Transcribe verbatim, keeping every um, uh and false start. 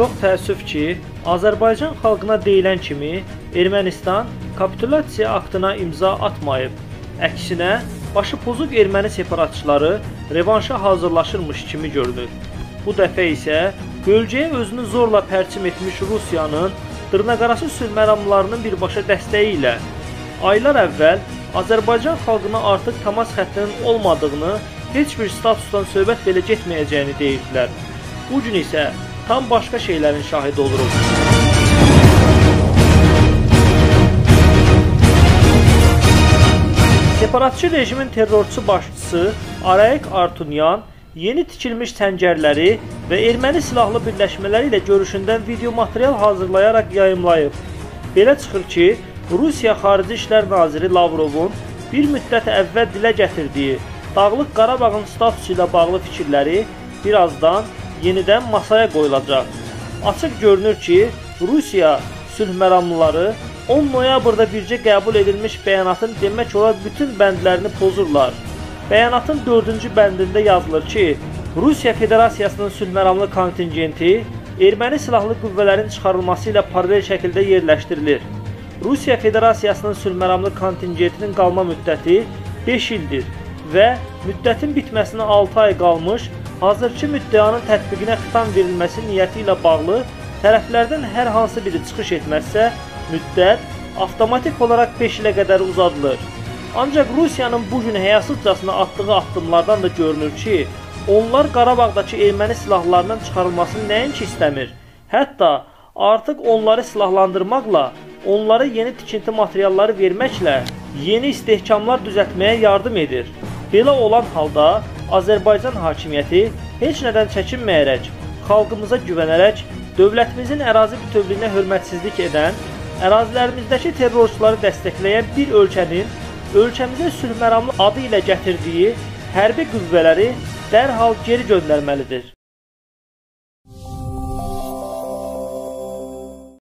Çox təəssüf ki, Azərbaycan xalqına deyilən kimi Ermənistan kapitulyasiya aktına imza atmayıb. Əksinə, başı pozuq erməni separatçıları revanşa hazırlaşırmış kimi görünür. Bu dəfə isə bölgəyə özünü zorla pərçim etmiş Rusiyanın dırnaqarası sülh məramlarının birbaşa dəstəyi ilə aylar əvvəl Azərbaycan xalqına artıq təmas xəttinin olmadığını, heç bir statusdan söhbət belə getməyəcəyini deyirdilər. Bu gün isə tam başqa şeylərin şahidi oluruq. Separatçı rejimin terrorçu başçısı Arayik Artunyan yeni tikilmiş səngərləri və erməni silahlı birləşmələri ilə görüşündən video material hazırlayaraq yayımlayıb. Belə çıxır ki, Rusiya Xarici İşlər Naziri Lavrovun bir müddət əvvəl dilə gətirdiyi Dağlıq Qarabağın statusu ilə bağlı fikirləri birazdan yenidən masaya qoyulacaq. Açıq görünür ki, Rusiya sülh məramlıları on noyabrda bircə qəbul edilmiş bəyanatın demək olar bütün bəndlərini pozurlar. Bəyanatın dördüncü bəndində yazılır ki, Rusiya Federasiyasının sülh məramlı kontingenti erməni silahlı qüvvələrin çıxarılması ilə paralel şəkildə yerləşdirilir. Rusiya Federasiyasının sülh məramlı kontingentinin qalma müddəti beş ildir və müddətin bitməsinə altı ay qalmış, hazırki müddəanın tətbiqinə xitam verilməsi niyyəti ilə bağlı tərəflərdən hər hansı biri çıxış etməzsə, müddət avtomatik olaraq beş ilə qədər uzadılır. Ancaq Rusiyanın bugün həyasızcasına atdığı addımlardan da görünür ki, onlar Qarabağdakı erməni silahlarının çıxarılmasını nəinki istəmir, hətta artıq onları silahlandırmaqla, onlara yeni tikinti materialları verməklə yeni istehkamlar düzəltməyə yardım edir. Belə olan halda Azərbaycan hakimiyyəti heç nədən çəkinməyərək, xalqımıza güvənərək, dövlətimizin ərazi bütövlüyünə hörmətsizlik edən, ərazilərimizdəki terrorçuları dəstəkləyən bir ölkənin ölkəmizə sülh məramlı adı ilə gətirdiyi hərbi qüvvələri dərhal geri göndərməlidir.